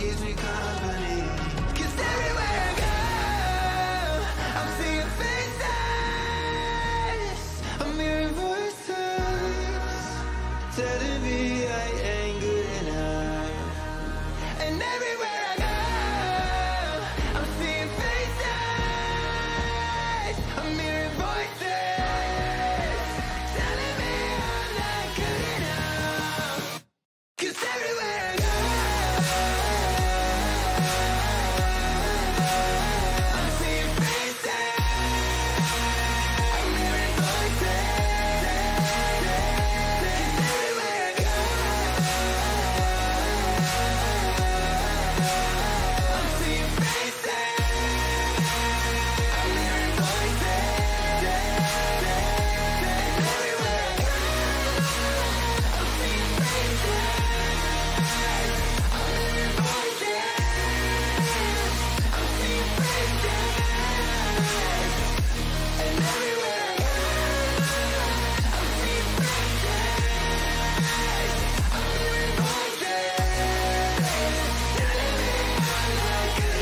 keeps me company. 'Cause everywhere I go, I'm seeing faces, I'm hearing voices telling me I ain't good enough. And everywhere I go, I'm seeing faces, I'm hearing voices telling me I'm not good enough. 'Cause everywhere I go, I'm seeing faces, I'm hearing voices. 'Cause everywhere I go, I'm seeing faces, I'm hearing voices. Everywhere I go, I'm seeing faces, I'm hearing voices. I'm seeing faces. And everywhere I go, I'm seeing faces, I'm hearing voices telling me I'm not good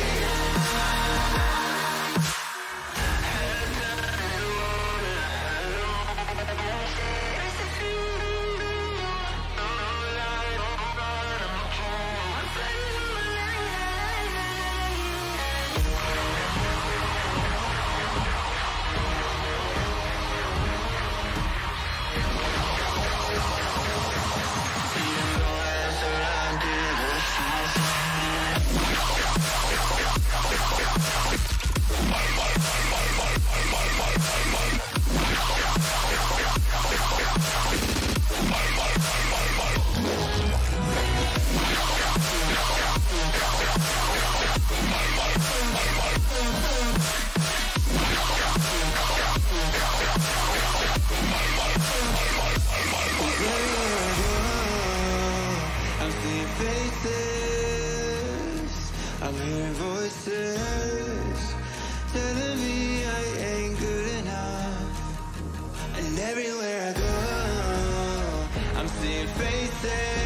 I'm seeing faces, I'm hearing voices telling me I ain't good enough. And everywhere I go, I'm seeing faces,